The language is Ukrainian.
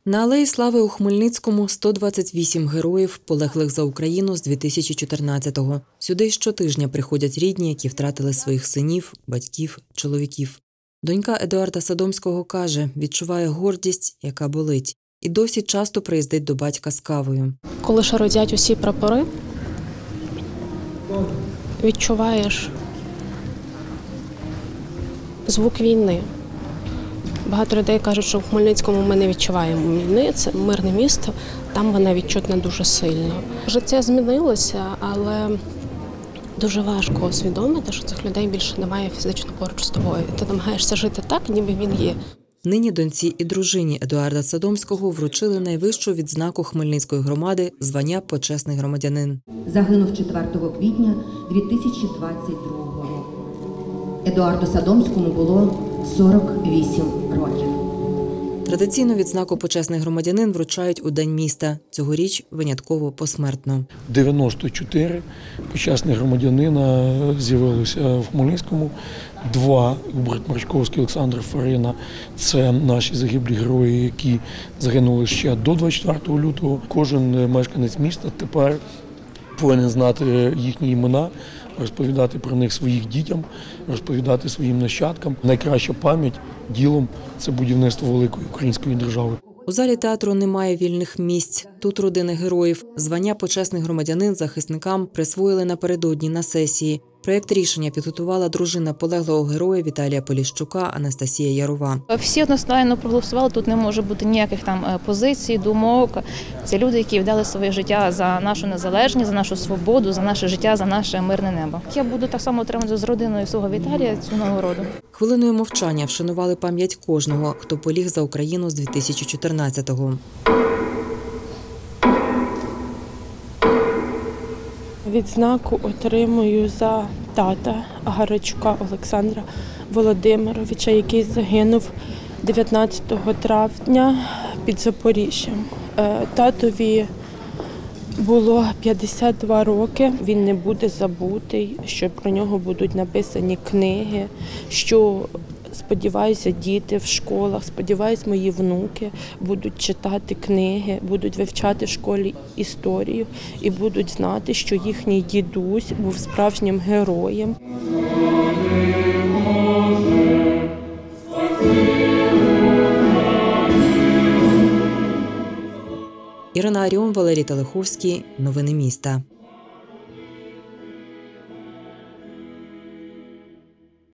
На Алеї Слави у Хмельницькому 128 героїв, полеглих за Україну з 2014-го. Сюди щотижня приходять рідні, які втратили своїх синів, батьків, чоловіків. Донька Едуарда Содомського каже, відчуває гордість, яка болить. І досі часто приїздить до батька з кавою. Коли шародять усі прапори, відчуваєш звук війни. Багато людей кажуть, що в Хмельницькому ми не відчуваємо війни, це мирне місто, там вона відчутна дуже сильно. Життя змінилося, але дуже важко усвідомити, що цих людей більше немає фізично поруч з тобою. Ти намагаєшся жити так, ніби він є. Нині доньці і дружині Едуарда Содомського вручили найвищу відзнаку Хмельницької громади – звання «Почесний громадянин». Загинув 4 квітня 2022 року. Едуарду Содомському було 48 років. Традиційно відзнаку «Почесний громадянин» вручають у День міста. Цьогоріч винятково посмертно. 94 почесних громадянина з'явилося в Хмельницькому. 2 – Губерт Марчковський, Олександр Фарина – це наші загиблі герої, які загинули ще до 24 лютого. Кожен мешканець міста тепер повинен знати їхні імена, розповідати про них своїх дітям, розповідати своїм нащадкам. Найкраща пам'ять ділом – це будівництво великої української держави. У залі театру немає вільних місць. Тут родини героїв. Звання «Почесний громадянин» захисникам присвоїли напередодні на сесії. Проєкт рішення підготувала дружина полеглого героя Віталія Поліщука Анастасія Ярова. Всі одностайно проголосували, тут не може бути ніяких там позицій, думок. Це люди, які вдали своє життя за нашу незалежність, за нашу свободу, за наше життя, за наше мирне небо. Я буду так само отримати з родиною свого Віталія цю нагороду. Хвилиною мовчання вшанували пам'ять кожного, хто поліг за Україну з 2014-го. Відзнаку отримую за тата Гарачука Олександра Володимировича, який загинув 19 травня під Запоріжжям. Татові було 52 роки, він не буде забутий, що про нього будуть написані книги, що, сподіваюся, діти в школах, сподіваюся, мої внуки будуть читати книги, будуть вивчати в школі історію і будуть знати, що їхній дідусь був справжнім героєм. Ірина Аріон, Валерій Телеховський. Новини міста.